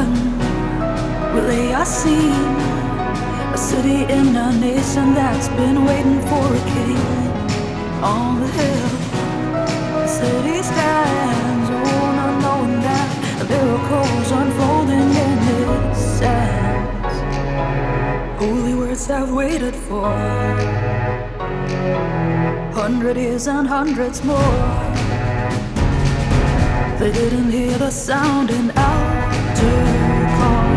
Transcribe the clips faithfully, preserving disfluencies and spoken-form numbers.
heaven will lay our scene, a city in a nation that's been waiting for a king. On the hill, the city stands, oh, not knowing that a miracle's unfolding in its sands. Holy words I've waited for, hundred years and hundreds more. They didn't hear the sounding altar call.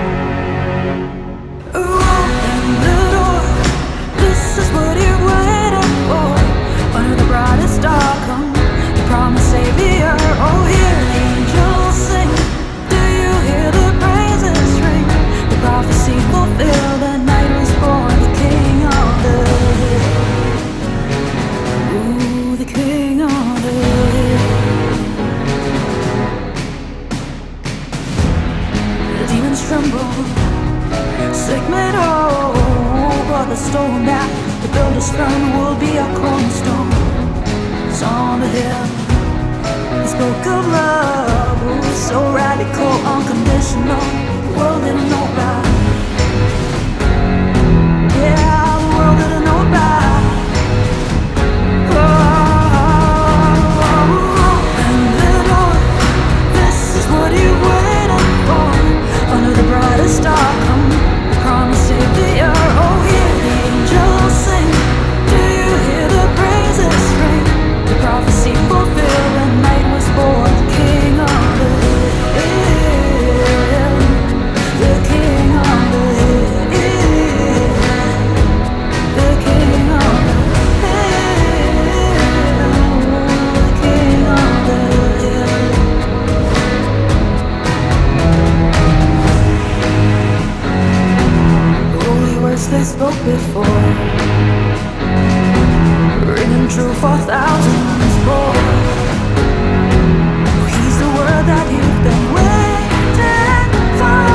Open the door, this is what you're waiting for. Under the brightest star come the promised Savior. Oh, hear the angels sing, do you hear the praises ring? The prophecy fulfilled, the night was born, the King on the hill. Ooh, the King on the hill. The demons tremble, sick men oh, but the stone that the builder's spurn will be a cornerstone. It's on the hill. He spoke of love, oh, so radical, unconditional. The world didn't know about. Yeah, the world didn't know about. Oh, open the door, this is what you waited for. Under the brightest star come the promised Savior. Oh, hear the angels sing, do you hear the praises ring? The prophecy fulfilled, the night was born, the King on the hill, the King on the hill, the King on the hill, the King on the hill. Holy words they spoke before, ringing true for thousands more. Oh, he's the word that you've been waiting for.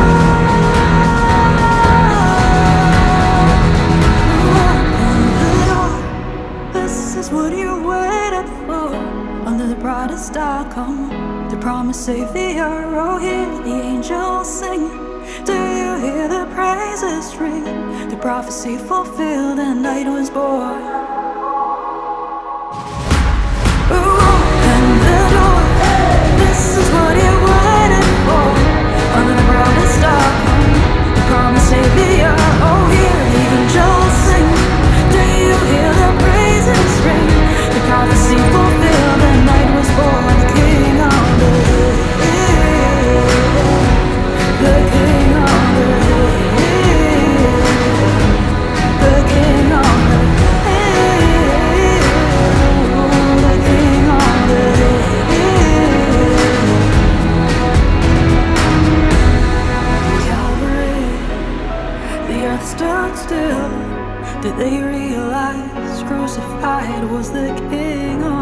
Open the door, this is what you waited for. Under the brightest star come the promised Savior. Oh, hear the angels sing, do you hear the praises ring? The prophecy fulfilled, and night was born. Open the door, this is what you waited for. Under the brightest star come the promised Savior. Oh, hear the angels sing, do you hear the praises ring? The prophecy fulfilled, and night was born. The King on the hill, the King on the hill, the King on the hill, the King on the hill. Calvary, the earth stood still. Did they realize crucified was the King on